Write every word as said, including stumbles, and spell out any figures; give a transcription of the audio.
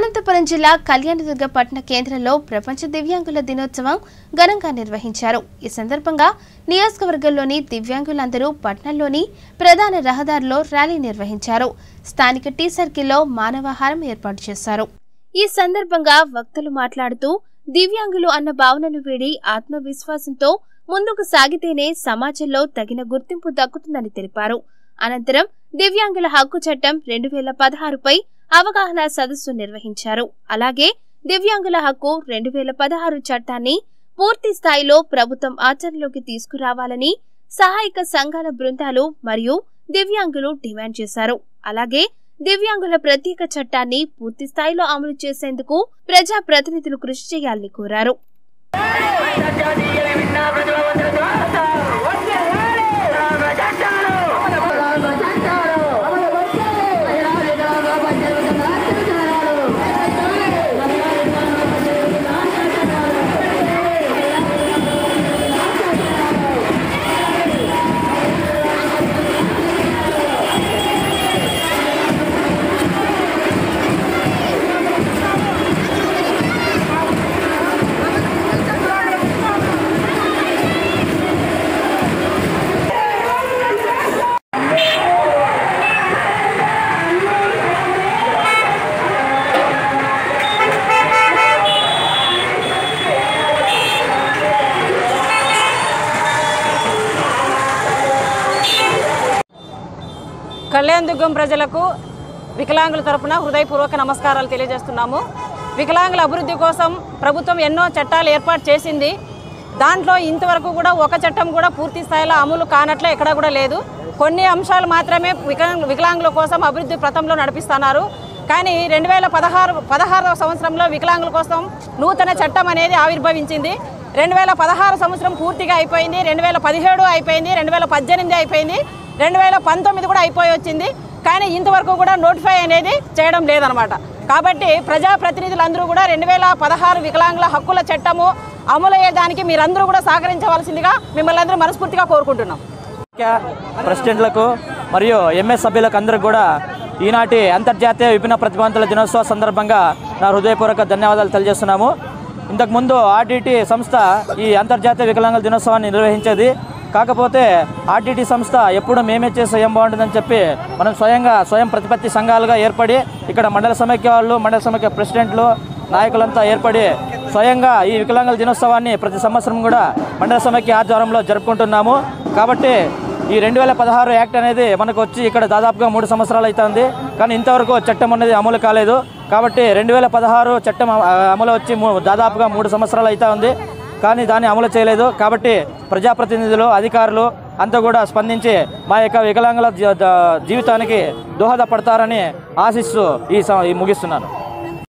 అనంతపురం జిల్లా కళ్యాణదుర్గ పట్టణ కేంద్రంలో ప్రపంచ దివ్యాంగుల దినోత్సవం ఘనంగా నిర్వహించారు। ఈ సందర్భంగా నియోజకవర్గంలోని దివ్యాంగులందరూ పట్టణంలోని ప్రధాన రహదారిలో ర్యాలీ నిర్వహించారు। స్థానిక టీ సర్కిల్లో మానవహారం ఏర్పాటు చేశారు। ఈ సందర్భంగా వక్తలు మాట్లాడుతూ దివ్యాంగులు అన్న భావనను వీడి ఆత్మవిశ్వాసంతో ముందుకు సాగితేనే సమాజంలో తగిన గుర్తింపు దక్కుతుందని తెలిపారు। అనంతరం దివ్యాంగుల హక్కు చట్టం రెండు వేల పదహారుపై అవగాహన సదస్సు నిర్వహించారు। అలాగే దివ్యాంగుల హక్కు రెండు వేల పదహారు చట్టాన్ని పూర్తి స్థాయిలో ప్రభుత్వం ఆచరణలోకి తీసుకురావాలని సహాయక సంఘాల బృందాలు మరియు దివ్యాంగులు డిమాండ్ చేశారు। అలాగే దివ్యాంగుల ప్రత్యేక చట్టాన్ని పూర్తి స్థాయిలో అమలు చేసేందుకు ప్రజా ప్రతినిధులు కృషి చేయాలని కోరారు। కళ్యాణదుర్గం ప్రజలకు వికలాంగుల తరపున హృదయపూర్వక నమస్కారాలు తెలియజేస్తున్నాము। వికలాంగుల అభివృద్ధి కోసం ప్రభుత్వం ఎన్నో చట్టాలు ఏర్పాటు చేసింది। దాంట్లో ఇంతవరకు కూడా ఒక చట్టం కూడా పూర్తి స్థాయిలో అమలు కానట్లే ఎక్కడ కూడా లేదు। కొన్ని అంశాలు మాత్రమే వికలాంగు వికలాంగుల కోసం అభివృద్ధి పథంలో నడిపిస్తున్నారు। కానీ రెండు వేల పదహారు పదహారవ సంవత్సరంలో వికలాంగుల కోసం నూతన చట్టం అనేది ఆవిర్భవించింది। రెండు వేల పదహారు సంవత్సరం పూర్తిగా అయిపోయింది, రెండు వేల పదిహేడు అయిపోయింది, రెండు వేల పద్దెనిమిది అయిపోయింది, రెండు వేల పంతొమ్మిది కూడా అయిపోయి వచ్చింది। కానీ ఇంతవరకు కూడా నోటిఫై అనేది చేయడం లేదనమాట। కాబట్టి ప్రజాప్రతినిధులందరూ కూడా రెండు వేల పదహారు వికలాంగుల హక్కుల చట్టము అమలు అయ్యేదానికి మీరందరూ కూడా సహకరించవలసిందిగా మిమ్మల్ని అందరూ మనస్ఫూర్తిగా కోరుకుంటున్నాం। ప్రెసిడెంట్లకు మరియు ఎంఎస్ సభ్యులకు అందరికీ కూడా ఈనాటి అంతర్జాతీయ విభిన్న ప్రతిభావంతుల దినోత్సవ సందర్భంగా నా హృదయపూర్వక ధన్యవాదాలు తెలియజేస్తున్నాము। ఇంతకుముందు ఆర్డిటి సంస్థ ఈ అంతర్జాతీయ వికలాంగుల దినోత్సవాన్ని నిర్వహించేది। కాకపోతే ఆర్డిటి సంస్థ ఎప్పుడు మేమే చేస్తే ఏం బాగుంటుందని చెప్పి మనం స్వయంగా స్వయం ప్రతిపత్తి సంఘాలుగా ఏర్పడి ఇక్కడ మండల సమైక్య వాళ్ళు మండల సమైక్య ప్రెసిడెంట్లు నాయకులంతా ఏర్పడి స్వయంగా ఈ వికలాంగుల దినోత్సవాన్ని ప్రతి సంవత్సరం కూడా మండల సమైక్య ఆధ్వర్యంలో జరుపుకుంటున్నాము। కాబట్టి ఈ రెండు వేల పదహారు యాక్ట్ అనేది మనకు వచ్చి ఇక్కడ దాదాపుగా మూడు సంవత్సరాలు అవుతుంది, కానీ ఇంతవరకు చట్టం అనేది అమలు కాలేదు। కాబట్టి రెండు వేల పదహారు చట్టం అమలు వచ్చి దాదాపుగా మూడు సంవత్సరాలు అవుతా ఉంది, కానీ దాన్ని అమలు చేయలేదు। కాబట్టి ప్రజాప్రతినిధులు అధికారులు అంతా కూడా స్పందించి మా యొక్క వికలాంగుల జీవితానికి దోహదపడతారని ఆశిస్తూ ఈ ముగిస్తున్నాను।